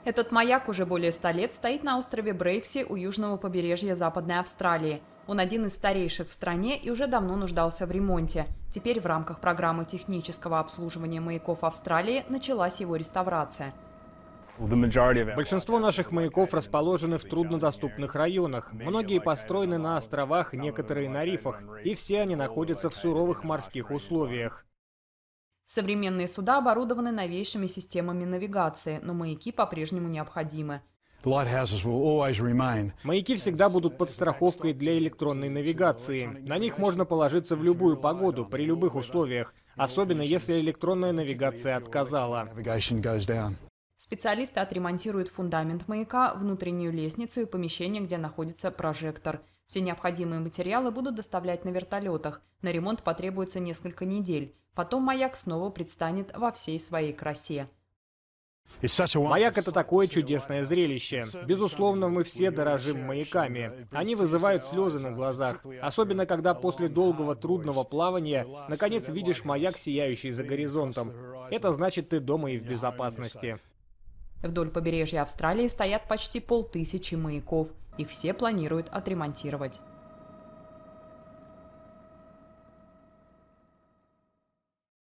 Этот маяк уже более 100 лет стоит на острове Брейкси у южного побережья Западной Австралии. Он один из старейших в стране и уже давно нуждался в ремонте. Теперь в рамках программы технического обслуживания маяков Австралии началась его реставрация. Большинство наших маяков расположены в труднодоступных районах. Многие построены на островах, некоторые на рифах. И все они находятся в суровых морских условиях. Современные суда оборудованы новейшими системами навигации, но маяки по-прежнему необходимы. Маяки всегда будут подстраховкой для электронной навигации. На них можно положиться в любую погоду, при любых условиях, особенно если электронная навигация отказала. Специалисты отремонтируют фундамент маяка, внутреннюю лестницу и помещение, где находится прожектор. Все необходимые материалы будут доставлять на вертолетах. На ремонт потребуется несколько недель. Потом маяк снова предстанет во всей своей красе. Маяк — это такое чудесное зрелище. Безусловно, мы все дорожим маяками. Они вызывают слезы на глазах. Особенно, когда после долгого трудного плавания наконец видишь маяк, сияющий за горизонтом. Это значит, ты дома и в безопасности. Вдоль побережья Австралии стоят почти 5000 маяков. Их все планируют отремонтировать.